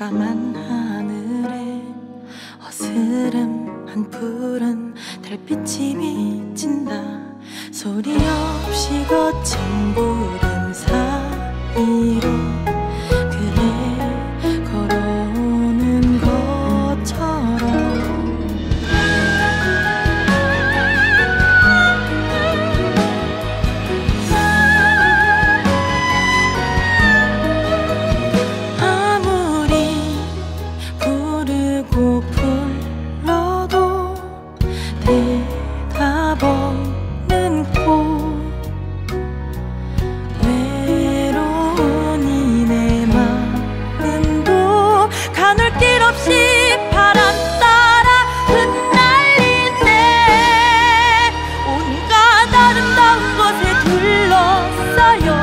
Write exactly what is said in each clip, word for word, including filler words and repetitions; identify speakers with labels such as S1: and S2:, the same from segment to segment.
S1: 까만 하늘에 어스름한 푸른 달빛이 비친다. 소리 없이 거친 구름 사이로 그대 걸어오는 것처럼 아무리 부르고 불러도 대답 없는 곳 외로운 이내 마음도 가눌 길 없이 바람 따라 흩날리네. 온갖 아름다운 것에 둘러싸여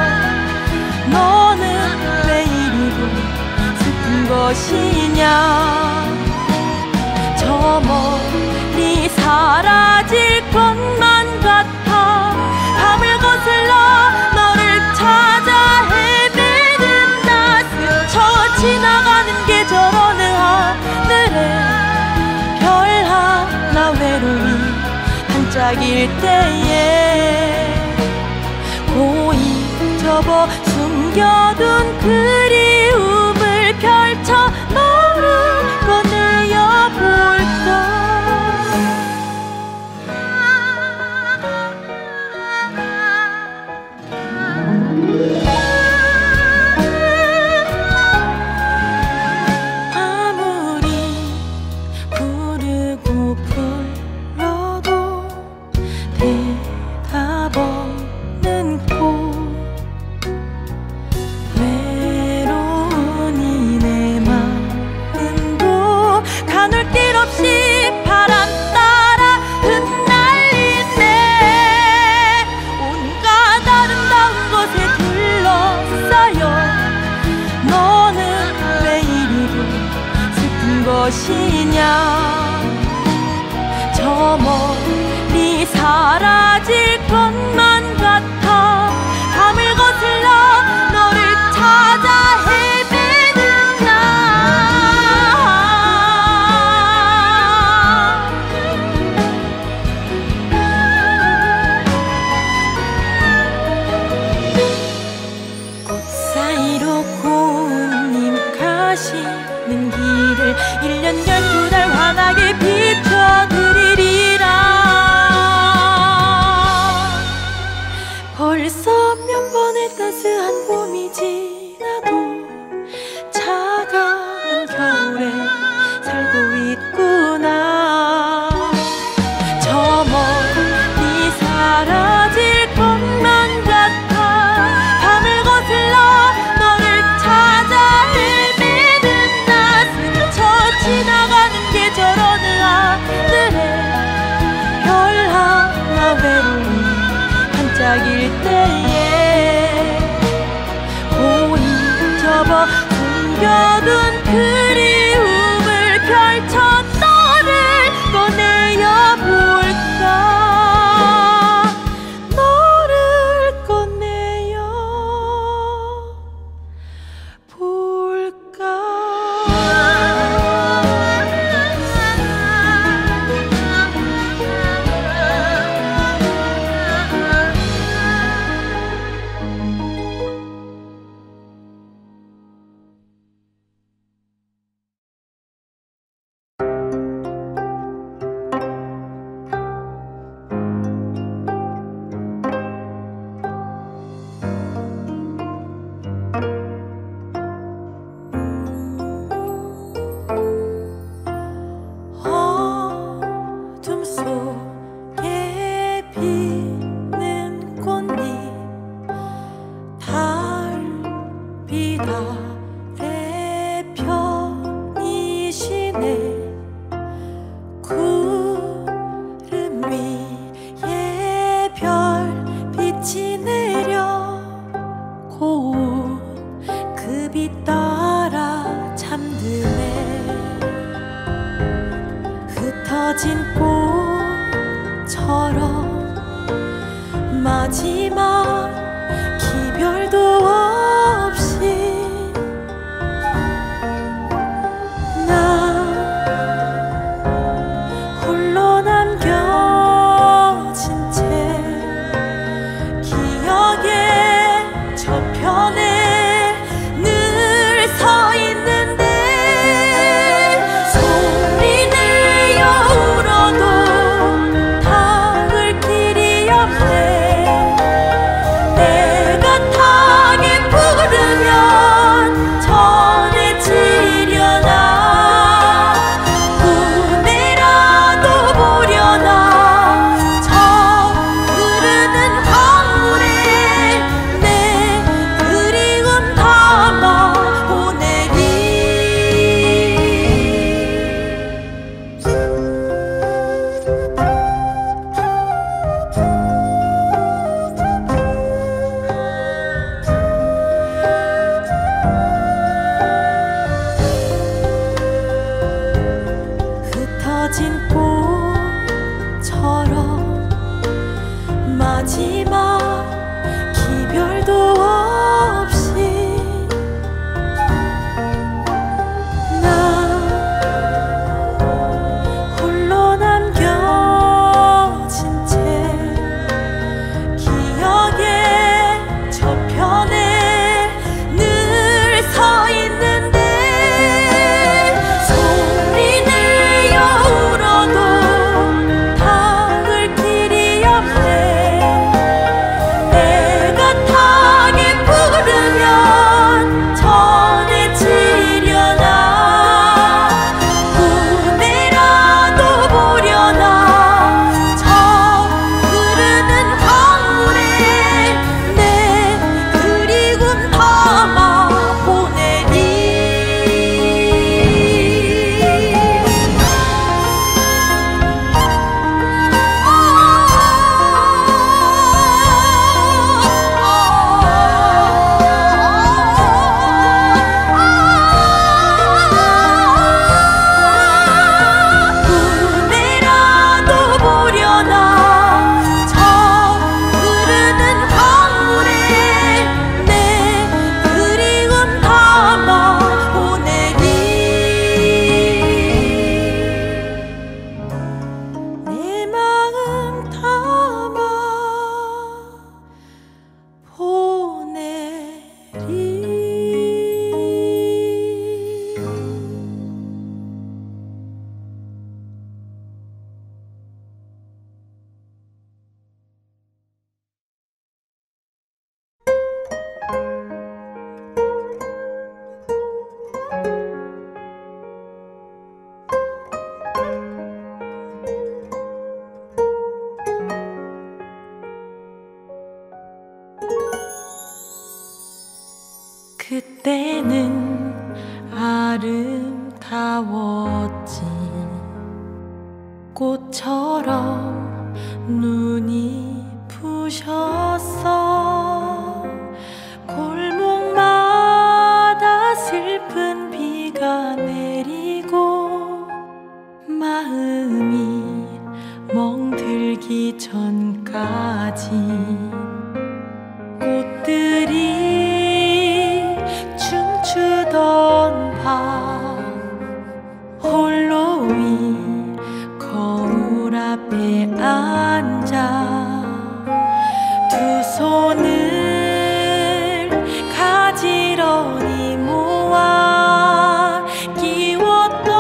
S1: 너는 왜 이리도 슬픈 것이냐. 저 멀리 사라질 것만 같아 밤을 거슬러 너를 찾아 헤매는 나. 스쳐 지나가는 계절 어느 하늘에 별 하나 외로이 반짝일 때에 고이 접어 숨겨둔 그리움을 펼쳐 너를 꺼내어 볼까. 아무리 부르고 불러도 대답 없는 곳 외로운 이내 마음도 가눌 길 없이 바람 따라 흩날리네. 온갖 아름다운 것에 둘러싸여 너는 왜 이리도 슬픈 것이냐. 저 멀리 사라질 것만 같아 밤을 거슬러 너를 찾아 헤매는 나. 꽃 사이로 고운 잎 가시는 길을 일 년 열두 달 환하게 비춰드리리라. 벌써 몇 번의 따스한 봄이 지나도 차가운 겨울에 살고 있구나. 저 멀리 사라질 것만 같아 밤을 거슬러 너를 찾아 헤매는 나. 스쳐 지나가는 계절 어느 하늘에 별 하나 외로이 반짝일 때에 고이 접어 숨겨둔 그리움을 펼쳐 너를 꺼내어 볼까. 너를 꺼내어 볼까. 어둠 속에 피는 꽃잎 달빛 아래 편이시네. 구름 위에 별빛이 내려 고운 그 빛 따라 잠드네. 흩어진 꽃처럼 마지막 기별도 없이 아름다웠지. 꽃처럼 눈이 부셨어. 골목마다 슬픈 비가 내리고 마음이 멍들기 전까지 꽃들이 춤추던 밤 홀로이 거울 앞에 앉아 두 손을 가지런히 모아 끼웠던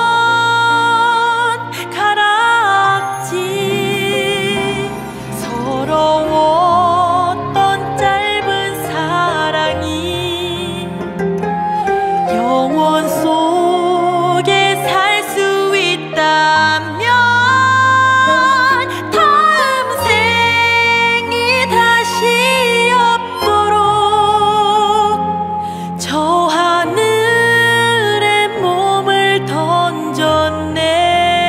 S1: 가락지. 서러웠던 짧은 사랑이 영원 속에 살 수 있다면 다음 생이 다시 없도록 저 하늘에 몸을 던졌네.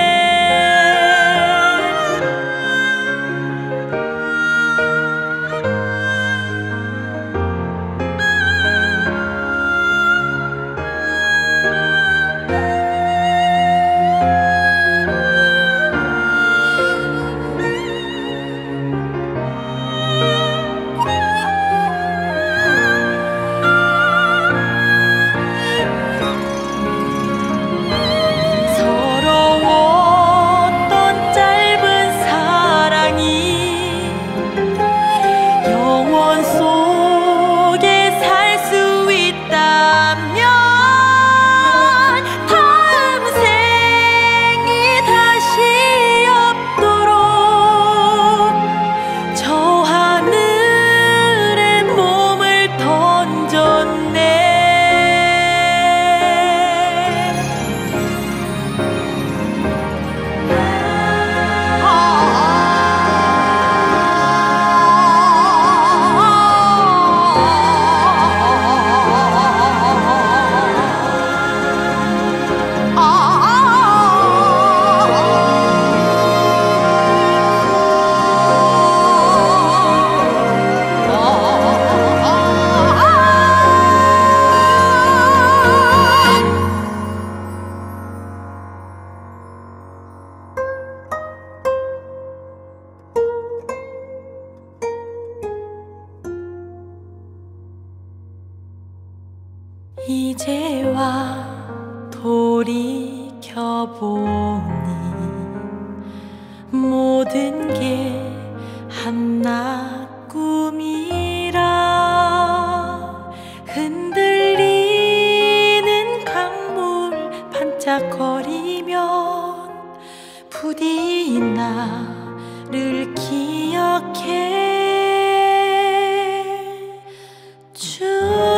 S1: 서러웠던 짧은 사랑이 영원 속에 살 수 있다면 다음 생이 다시 없도록 저 하늘에 몸을 던졌네. 이제와 돌이켜보니 모든 게 한낱 꿈이라. 흔들리는 강물 반짝거리면 부디 나를 기억해 주.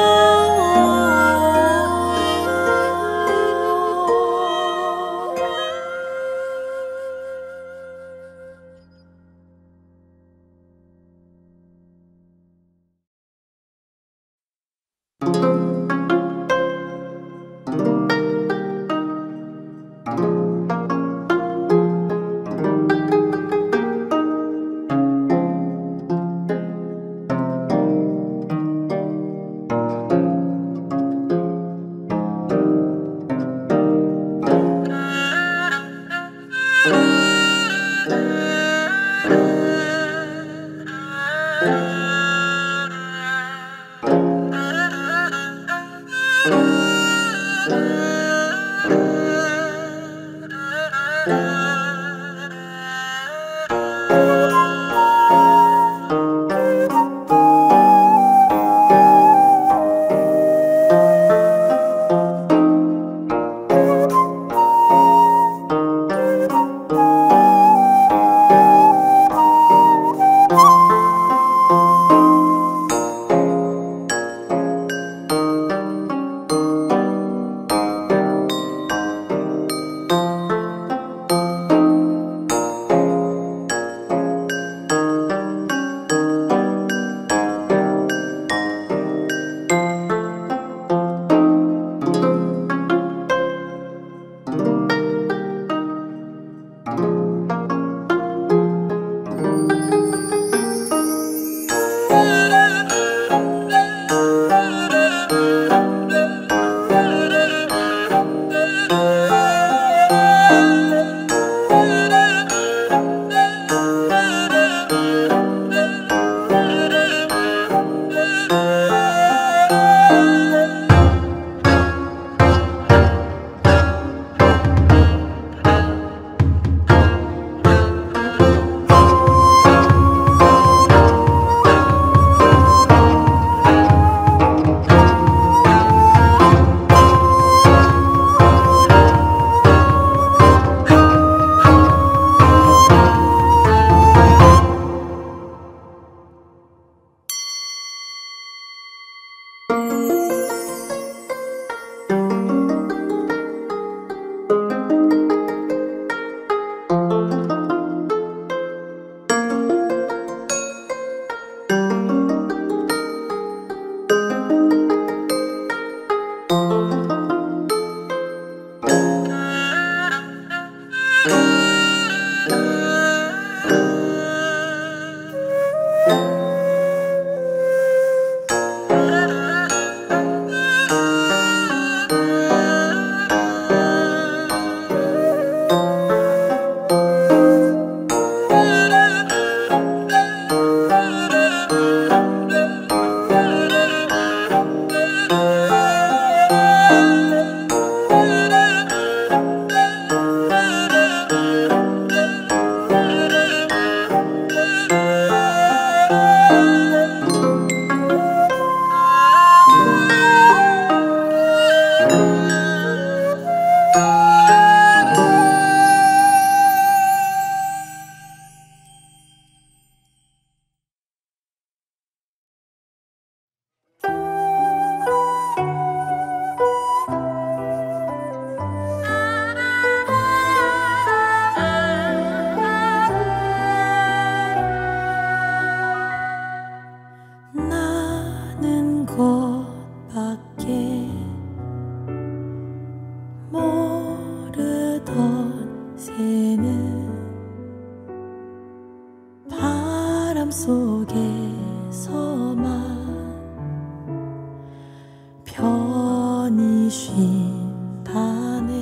S1: 보인다네.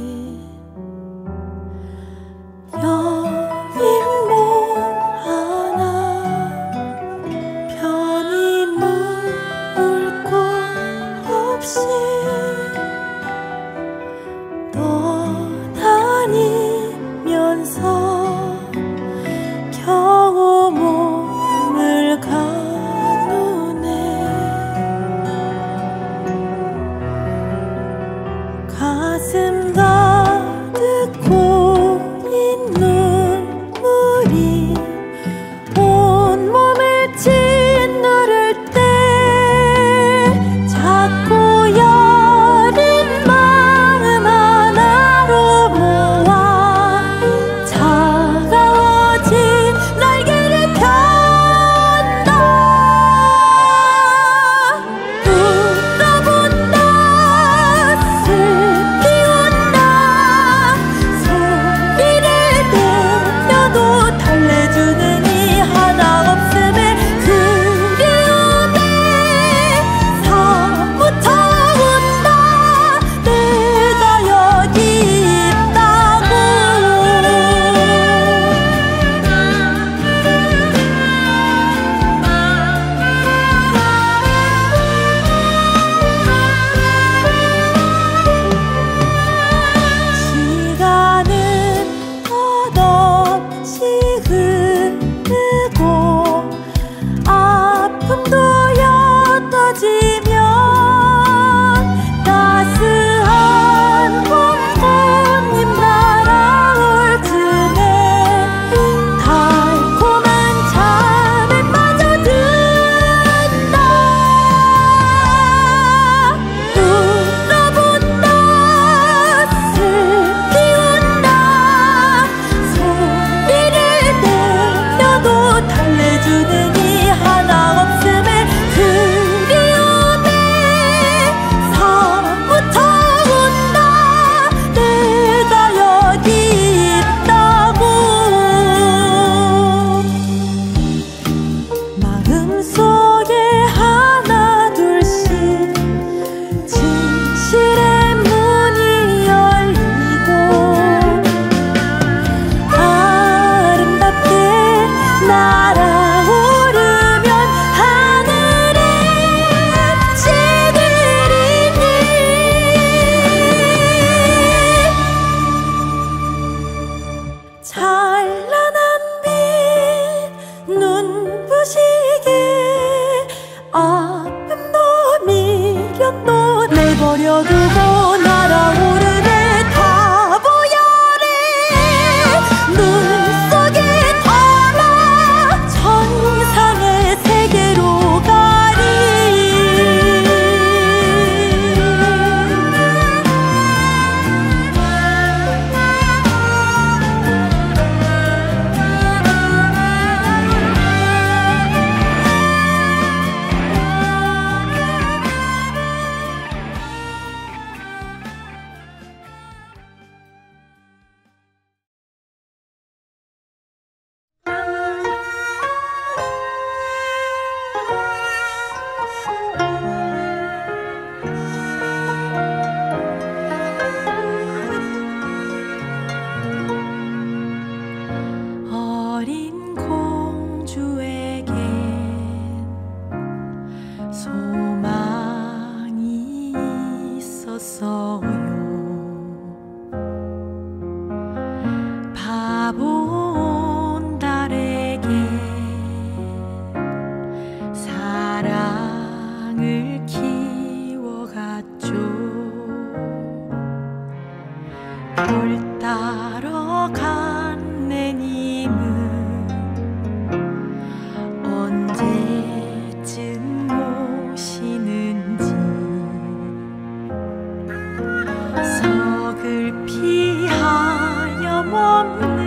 S1: 여인몸 하나 편히 물 곳 없이 떠다니면서 겨우 몸을 가누네. 가슴 가득 고인 눈물이 온몸을 짓누를 때 자꾸 여린 마음 하나로 모아 차가워진 날개를 편다. 울어본다 슬피 운다. 소리를 내려도 달래주는 이 하나 없음에 그리움에 사무쳐 운다. 내가 여기 있다고. 시간은 끝없이 흐르고 아픔도 옅어지면 따스한 봄꽃잎 날아올 즈음에 달콤한 잠에 빠져든다. 울어본다 슬피 운다. 소리를 내려도 달래주는 이 하나 없음에 그리움에 사무쳐 운다. 내가 여기 있다고. 마음속에 하나 둘씩 진실의 문이 열리고 아름답게 날아오르면 하늘에 지들이니 찬란한 빛 눈부시게 아픔도 미련도 내버려두고 날아오르네. 다 보여래 눈 속에 담아 천상의 세계로 가리. 어린 공주에겐 소망이 있었어요. 바본 달에게 사랑을 키워갔죠. 별 따러 간 내님은 언제쯤 오시는지 서글피 하염없는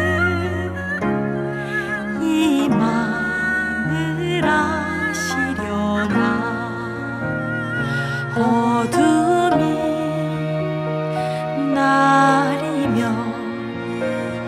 S1: 이 맘을 아시려나. 어둠이 날이면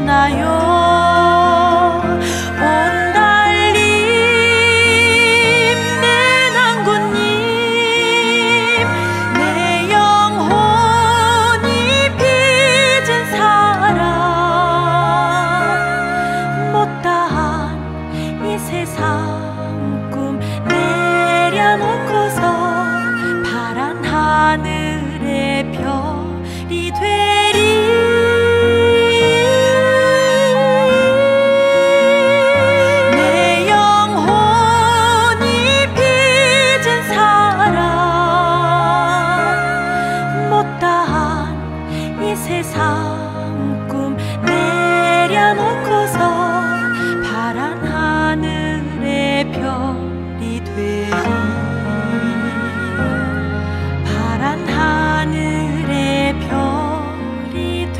S1: 어땠나요? 온달님 내 낭군님 내 영혼이 빚은 사랑 못다한 이 세상 꿈 내려놓고서 파란 하늘의 별이 되리. 내 영혼이 빚은 사랑 못다한 이 세상 꿈 내려놓고서 파란 하늘의 별이 되리. 파란 하늘의 별이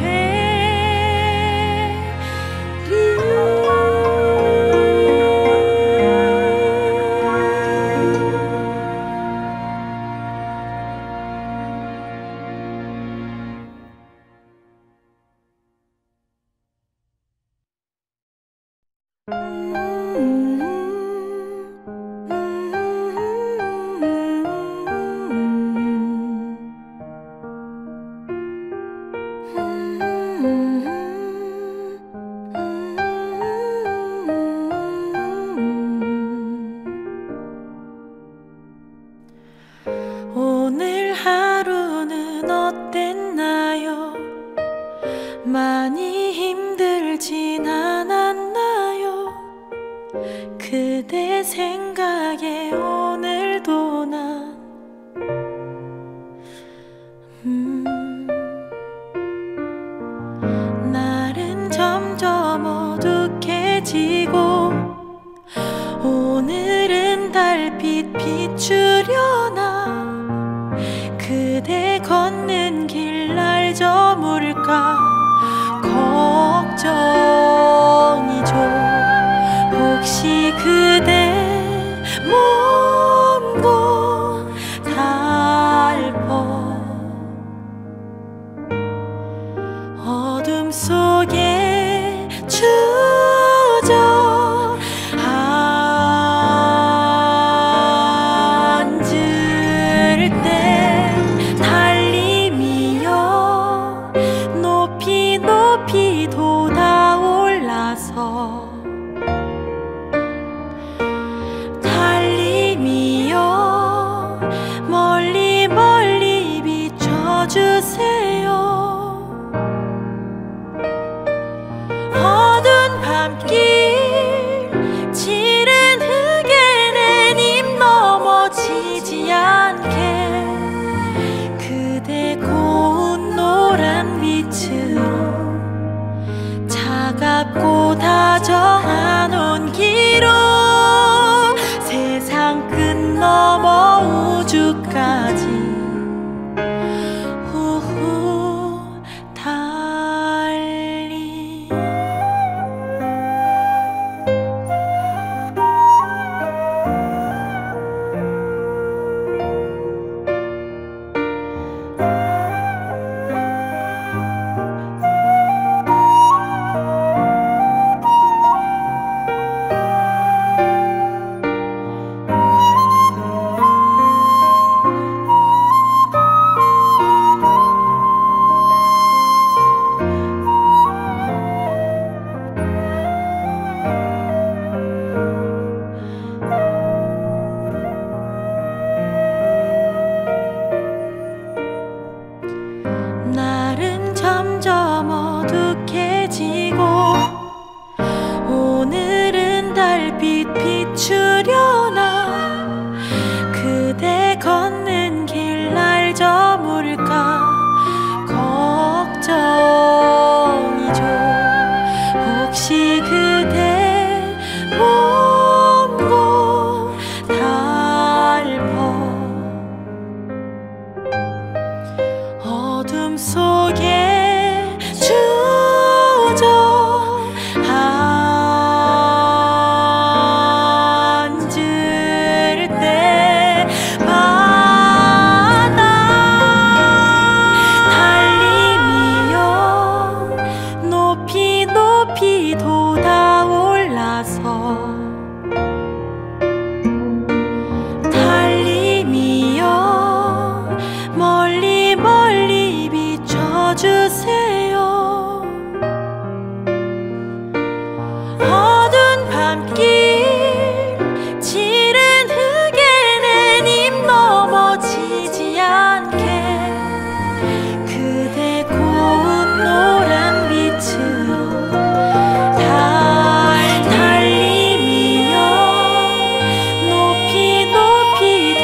S1: 오늘 하루는 어땠나요? 많이 힘들진 않았나요? 그대 생각에 오늘도 난 음, 날은 점점 어둑해지고 오늘은 달빛 비추려나 그대 걷는 길 날 저물까 걱정이죠. 혹시 그대 몸도 살포 어둠 속에 주저 앉을 때 달림이여 높이 높이 돋아올라서 달림이여 멀리 멀리 비춰주세요. 어두운 밤길 지른 흙에 내 입 넘어지지 않게 그대 고운 노란 빛으로 차갑고 다정한 온기로 세상 끝 넘어 우주까지 후후 달리. 날은 점점 어둑해지고 오늘은 달빛 비추려나 그대 걷는 길 날 저물까 걱정이죠. 혹시 그대 몸도 달포 어둠 속에 주저 앉을 때 바다 달림이여 높이 높이 높이 돋아올라서 달님이여 멀리 멀리 비춰주세요. 어두운 밤길 지른 흙에는 입 넘어지지 않게 그대 고운 노란 빛으로 달 달님이여 높이 높이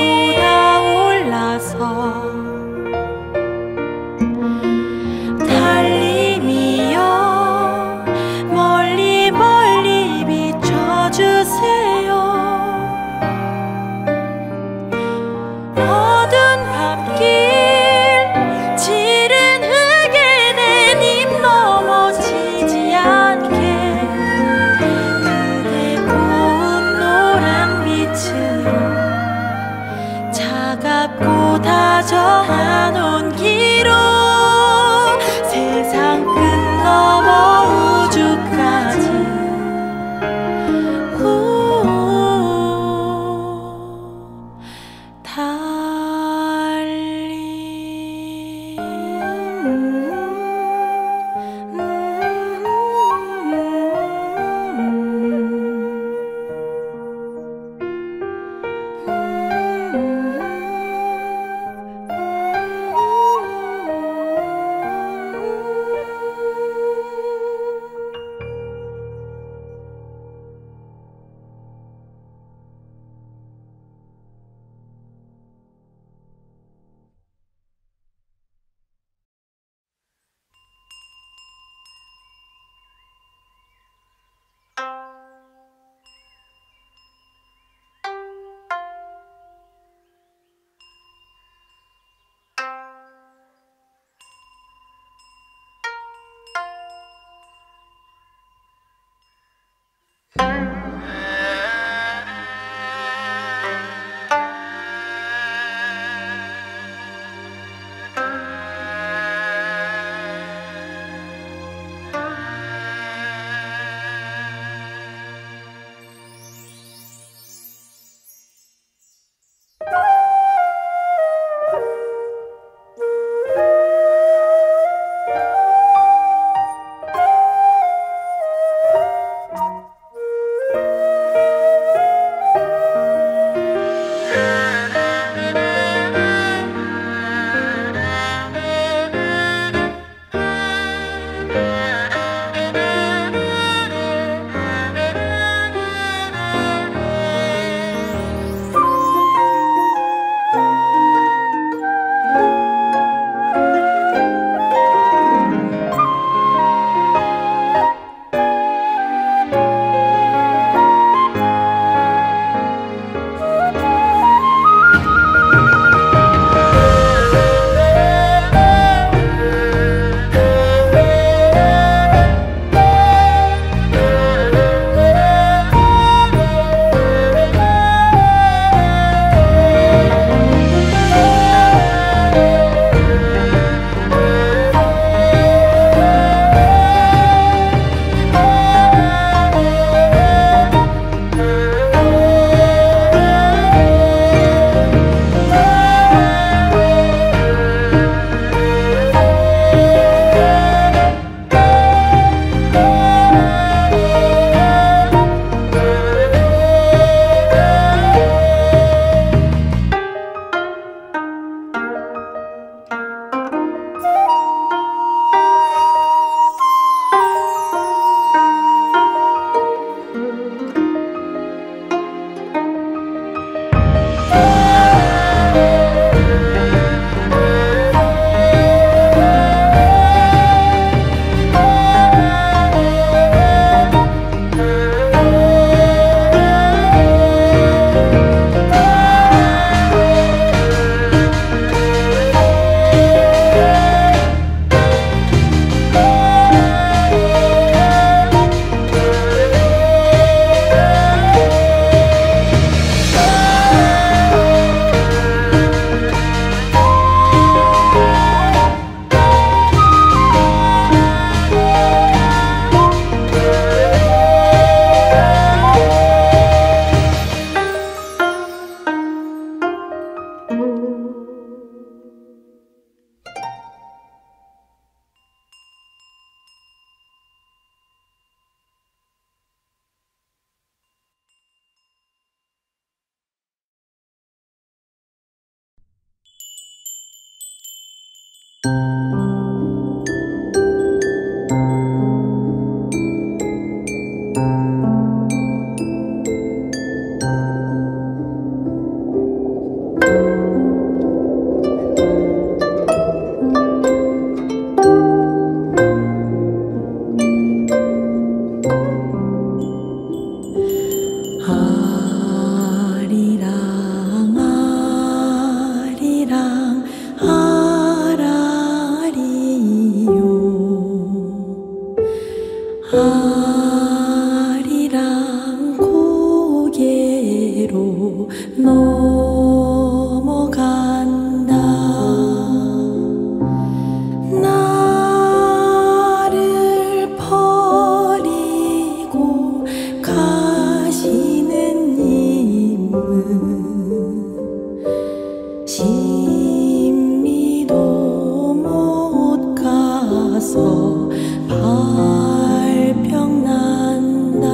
S1: 돋아올라서 달님이여 멀리 멀리 비춰주세요. 아리랑 고개로 넘어간다. 나를 버리고 가시는 님은 심리도 못 가서 발병 난다.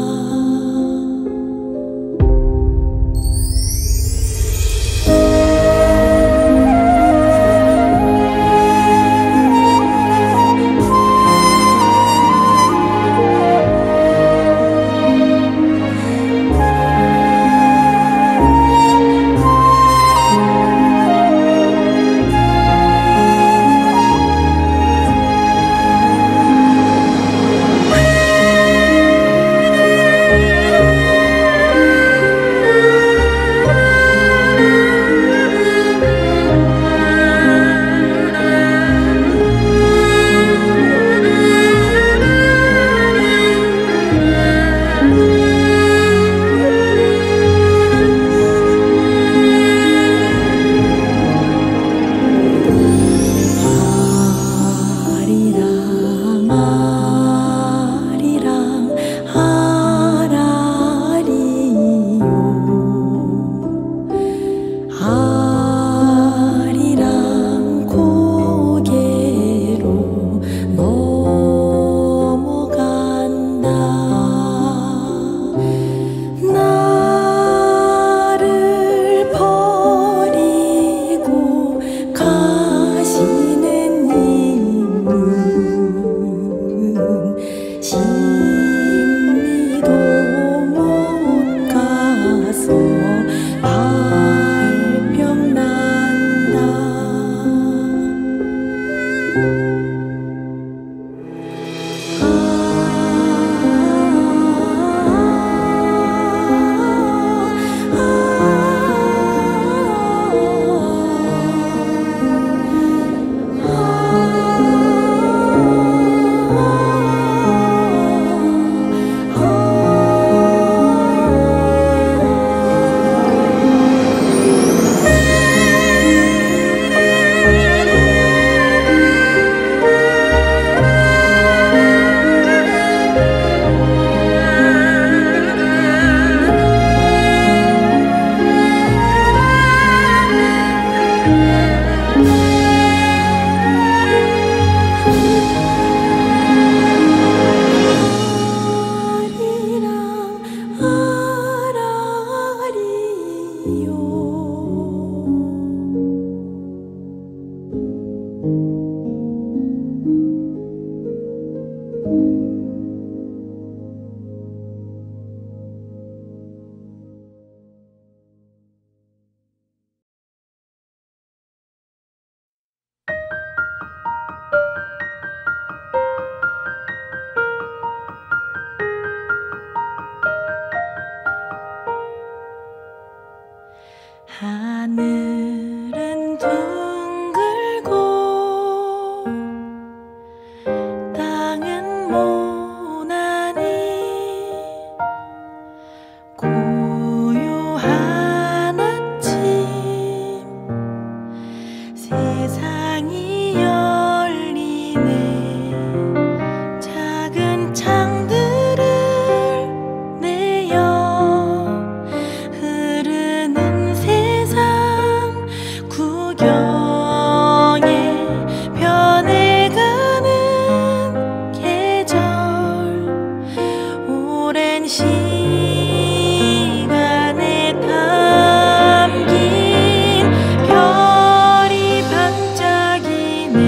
S1: 하늘은 둥글고 땅은 모나니 고요한 아침 세상이 열리네. 작은 창들을 내어 흐르는 세상 구경에 변해가는 계절. 오랜 시간에 담긴 별이 반짝이네.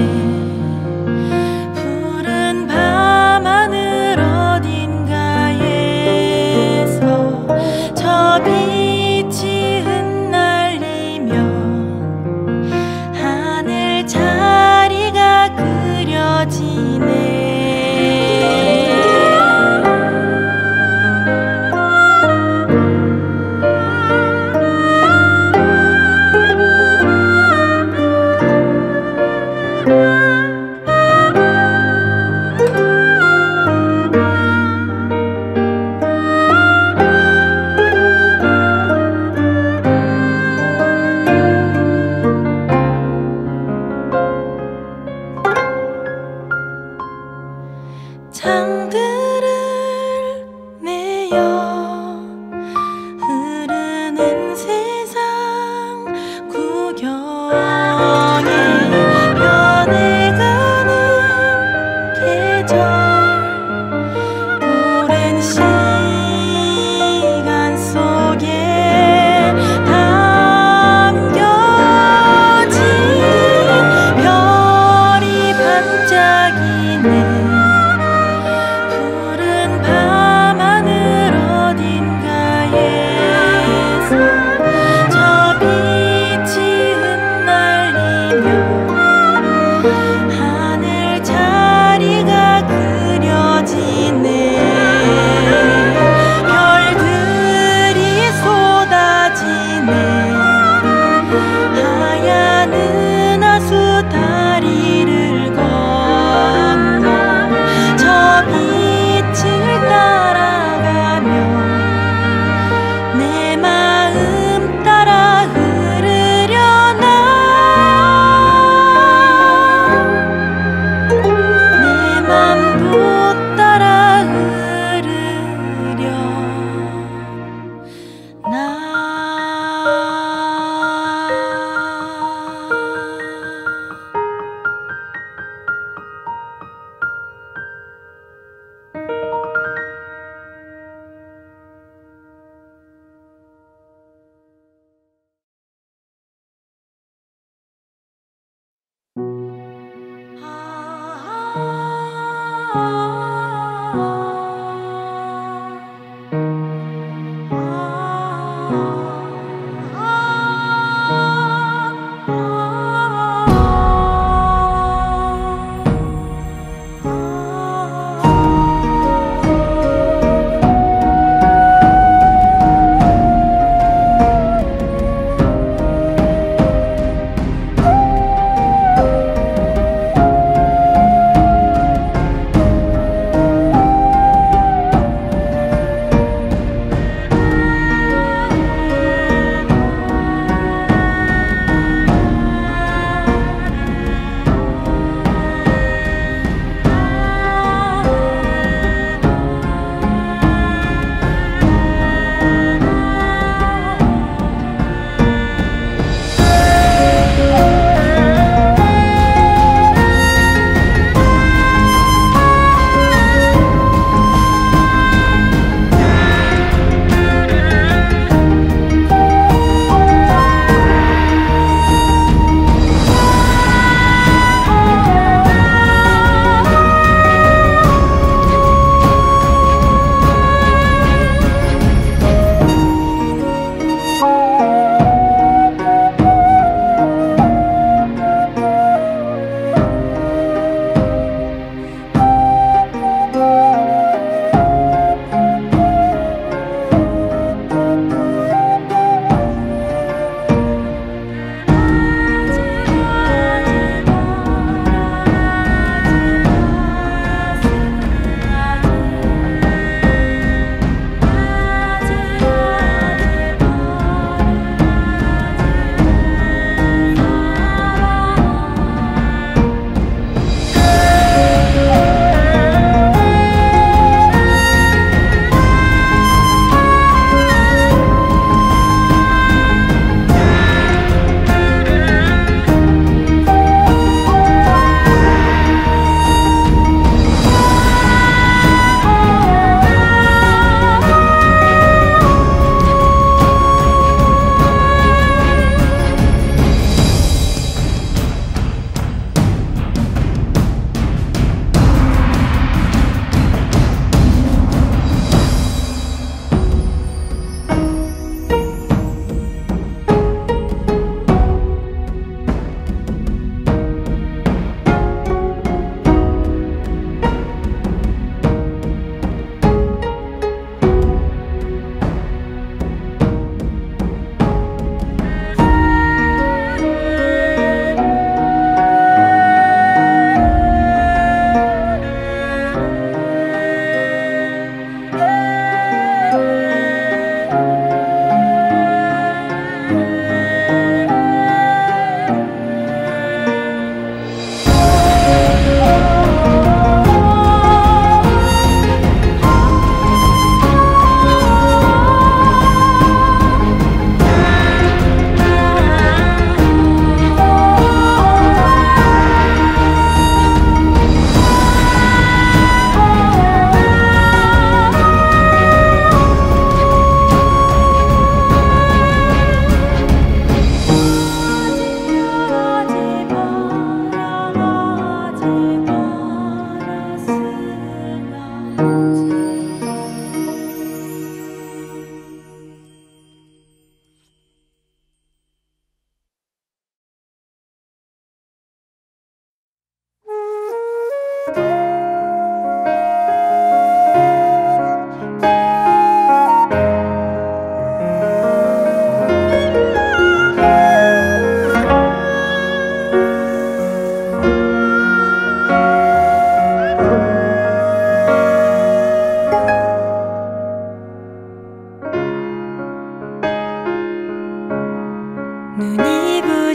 S1: 푸른 밤하늘 어딘가에서 저 빛이 흩날리면 하늘 자리가 그려지네.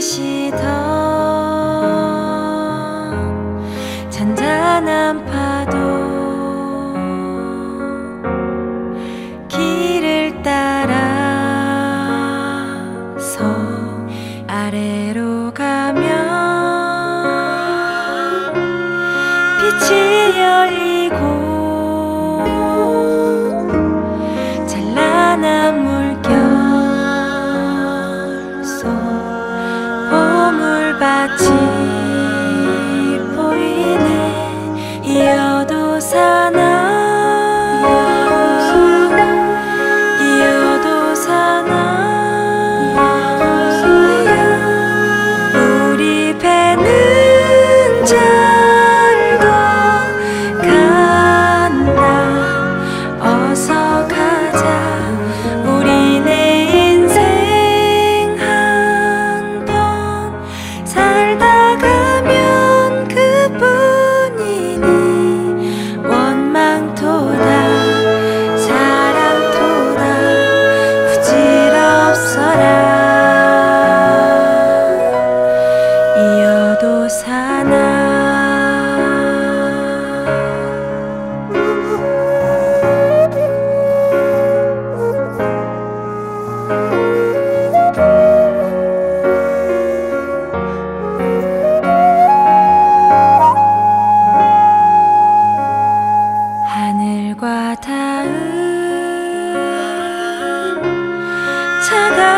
S1: 계시던 잔잔한 파도 길을 따라서 아래로 가면 빛이 열리고 찬란한 물결 속 보물밭이 보이네. 이어도 사나 이어도 사나 우리 배는 잘도 간다. 어서 가자. 우리 내 인생 한 번 살다 가면 그뿐이니 원망토다 사랑토다 부질없어라. 이어도 사나 하늘과 닿은 차가운